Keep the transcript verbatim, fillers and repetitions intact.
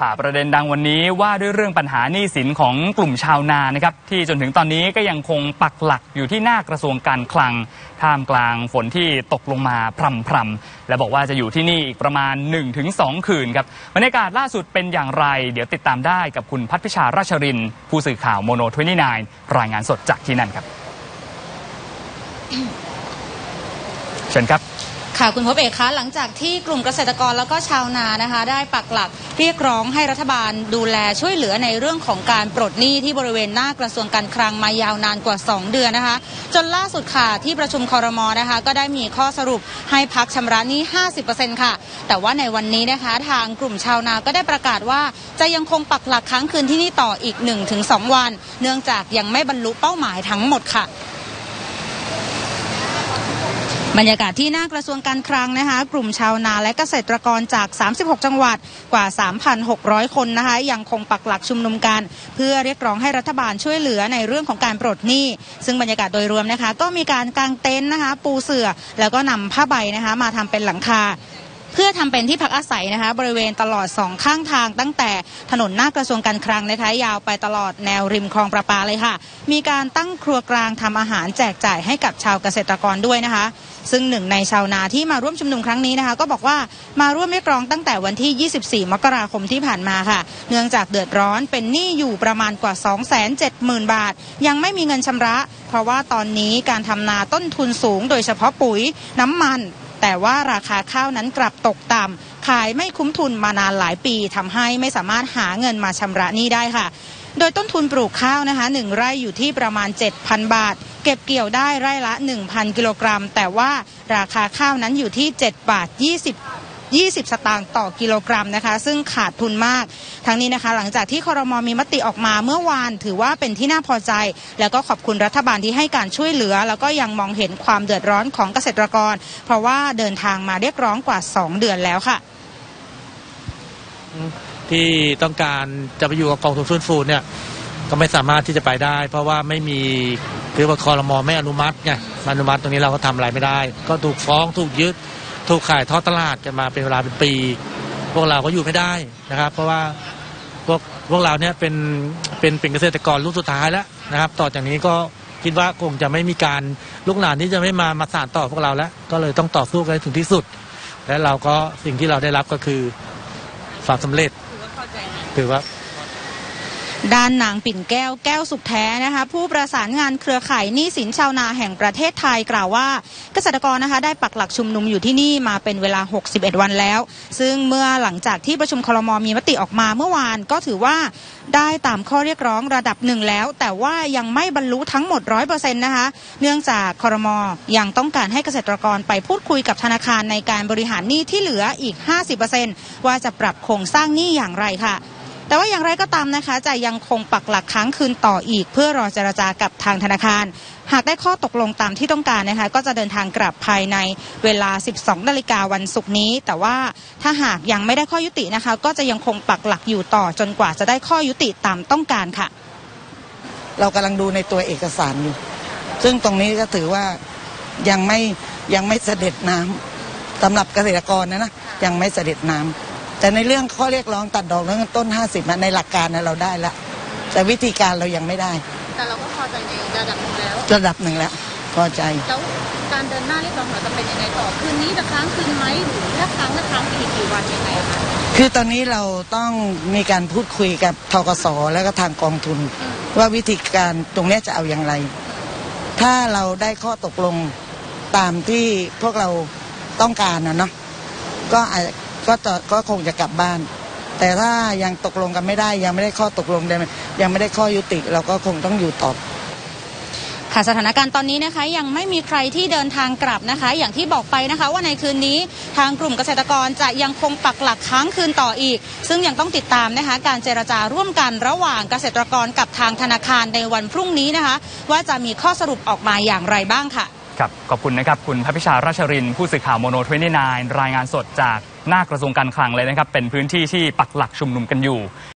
ผ่าประเด็นดังวันนี้ว่าด้วยเรื่องปัญหาหนี้สินของกลุ่มชาวนานะครับที่จนถึงตอนนี้ก็ยังคงปักหลักอยู่ที่หน้ากระทรวงการคลังท่ามกลางฝนที่ตกลงมาพรำๆและบอกว่าจะอยู่ที่นี่อีกประมาณ หนึ่งถึงสอง คืนครับบรรยากาศล่าสุดเป็นอย่างไรเดี๋ยวติดตามได้กับคุณพัฒพิชาราชรินผู้สื่อข่าวโมโนยี่สิบเก้ารายงานสดจากที่นั่นครับเชิญครับค่ะคุณพบเอกคะหลังจากที่กลุ่มเกษตรกรแล้วก็ชาวนานะคะได้ปักหลักเรียกร้องให้รัฐบาลดูแลช่วยเหลือในเรื่องของการปลดหนี้ที่บริเวณหน้ากระทรวงการคลังมายาวนานกว่าสองเดือนนะคะจนล่าสุดค่ะที่ประชุมครม.นะคะก็ได้มีข้อสรุปให้พักชำระหนี้ ห้าสิบเปอร์เซ็นต์ ค่ะแต่ว่าในวันนี้นะคะทางกลุ่มชาวนาก็ได้ประกาศว่าจะยังคงปักหลักค้างคืนที่นี่ต่ออีก หนึ่งถึงสอง วันเนื่องจากยังไม่บรรลุเป้าหมายทั้งหมดค่ะบรรยากาศที่หน้ากระทรวงการคลังนะคะกลุ่มชาวนาและเกษตรกรจากสามสิบหกจังหวัดกว่า สามพันหกร้อย คนนะคะยังคงปักหลักชุมนุมกันเพื่อเรียกร้องให้รัฐบาลช่วยเหลือในเรื่องของการปลดหนี้ซึ่งบรรยากาศโดยรวมนะคะก็มีการกางเต็นท์นะคะปูเสื่อแล้วก็นำผ้าใบนะคะมาทำเป็นหลังคาเพื่อทำเป็นที่พักอาศัยนะคะบริเวณตลอดสองข้างทางตั้งแต่ถนนหน้ากระทรวงการคลังนะคะยาวไปตลอดแนวริมคลองประปาเลยค่ะมีการตั้งครัวกลางทำอาหารแจกจ่ายให้กับชาวเกษตรกรด้วยนะคะซึ่งหนึ่งในชาวนาที่มาร่วมชุมนุมครั้งนี้นะคะก็บอกว่ามาร่วมเรียกร้องตั้งแต่วันที่ยี่สิบสี่มกราคมที่ผ่านมาค่ะเนื่องจากเดือดร้อนเป็นหนี้อยู่ประมาณกว่า สองแสนเจ็ดหมื่น บาทยังไม่มีเงินชำระเพราะว่าตอนนี้การทำนาต้นทุนสูงโดยเฉพาะปุ๋ยน้ำมันแต่ว่าราคาข้าวนั้นกลับตกต่ำขายไม่คุ้มทุนมานานหลายปีทำให้ไม่สามารถหาเงินมาชำระหนี้ได้ค่ะโดยต้นทุนปลูกข้าวนะคะหนึ่งไร่อยู่ที่ประมาณ เจ็ดพัน บาทเก็บเกี่ยวได้ไร่ละ หนึ่งพัน กิโลกรัมแต่ว่าราคาข้าวนั้นอยู่ที่เจ็ดบาทยี่สิบ ยี่สิบสตางค์ต่อกิโลกรัมนะคะซึ่งขาดทุนมากทั้งนี้นะคะหลังจากที่ครม.มีมติออกมาเมื่อวานถือว่าเป็นที่น่าพอใจแล้วก็ขอบคุณรัฐบาลที่ให้การช่วยเหลือแล้วก็ยังมองเห็นความเดือดร้อนของเกษตรกรเพราะว่าเดินทางมาเรียกร้องกว่าสองเดือนแล้วค่ะที่ต้องการจะไปอยู่กับกองทุนฟื้นฟูเนี่ยก็ไม่สามารถที่จะไปได้เพราะว่าไม่มีคือว่าครม.ไม่อนุมัติไงอนุมัติตรงนี้เราก็ทำอะไรไม่ได้ก็ถูกฟ้องถูกยึดถูกขายทอดตลาดกันมาเป็นเวลาเป็นปีพวกเราก็อยู่ไม่ได้นะครับเพราะว่าพวกพวกเราเนี่ยเป็นเป็นเป็นเกษตรกรรุ่นสุดท้ายแล้วนะครับต่อจากนี้ก็คิดว่าคงจะไม่มีการลูกหลานที่จะไม่มามาสานต่อพวกเราแล้วก็เลยต้องต่อสู้กันถึงที่สุดและเราก็สิ่งที่เราได้รับก็คือความสำเร็จถือว่าด้านนางปิ่นแก้วแก้วสุขแท้นะคะผู้ประสานงานเครือข่ายหนี้สินชาวนาแห่งประเทศไทยกล่าวว่าเกษตรกรนะคะได้ปักหลักชุมนุมอยู่ที่นี่มาเป็นเวลาหกสิบเอ็ดวันแล้วซึ่งเมื่อหลังจากที่ประชุมครม.มีมติออกมาเมื่อวานก็ถือว่าได้ตามข้อเรียกร้องระดับหนึ่งแล้วแต่ว่ายังไม่บรรลุทั้งหมด ร้อยเปอร์เซ็นต์ นะคะเนื่องจากครม.ยังต้องการให้เกษตรกรไปพูดคุยกับธนาคารในการบริหารหนี้ที่เหลืออีก ห้าสิบเปอร์เซ็นต์ ว่าจะปรับโครงสร้างหนี้อย่างไรค่ะแต่ว่าอย่างไรก็ตามนะคะจะยังคงปักหลักค้างคืนต่ออีกเพื่อรอเจรจากับทางธนาคารหากได้ข้อตกลงตามที่ต้องการนะคะก็จะเดินทางกลับภายในเวลา สิบสองนาฬิกาวันศุกร์นี้แต่ว่าถ้าหากยังไม่ได้ข้อยุตินะคะก็จะยังคงปักหลักอยู่ต่อจนกว่าจะได้ข้อยุติตามต้องการค่ะเรากำลังดูในตัวเอกสารอยู่ซึ่งตรงนี้ก็ถือว่ายังไม่ยังไม่เสด็จน้ำสำหรับเกษตรกรนะนะยังไม่เสด็จน้ำแต่ในเรื่องข้อเรียกร้องตัดดอกเริ่มต้นห้าสิบในหลักการนะเราได้แล้วแต่วิธีการเรายังไม่ได้แต่เราก็พอใจในระดับหนึ่งแล้วระดับหนึ่งแล้วพอใจแล้วการเดินหน้าเรียกร้องเราจะเป็นยังไงต่อคืนนี้จะค้างคืนไหมหรือถ้าค้างจะค้างอีกกี่วันยังไงคะคือตอนนี้เราต้องมีการพูดคุยกับธกส.แล้วก็ทางกองทุนว่าวิธีการตรงนี้จะเอาอย่างไรถ้าเราได้ข้อตกลงตามที่พวกเราต้องการนะเนาะก็อาจก็จะก็คงจะกลับบ้านแต่ถ้ายังตกลงกันไม่ได้ยังไม่ได้ข้อตกลงยังไม่ได้ข้อยุติเราก็คงต้องอยู่ต่อค่ะสถานการณ์ตอนนี้นะคะยังไม่มีใครที่เดินทางกลับนะคะอย่างที่บอกไปนะคะว่าในคืนนี้ทางกลุ่มเกษตรกรจะยังคงปักหลักค้างคืนต่ออีกซึ่งยังต้องติดตามนะคะการเจรจาร่วมกันระหว่างเกษตรกรกับทางธนาคารในวันพรุ่งนี้นะคะว่าจะมีข้อสรุปออกมาอย่างไรบ้างค่ะครับขอบคุณนะครับคุณพัฒพิชาราชรินผู้สื่อข่าวโมโนยี่สิบเก้ารายงานสดจากหน้ากระทรวงการคลังเลยนะครับเป็นพื้นที่ที่ปักหลักชุมนุมกันอยู่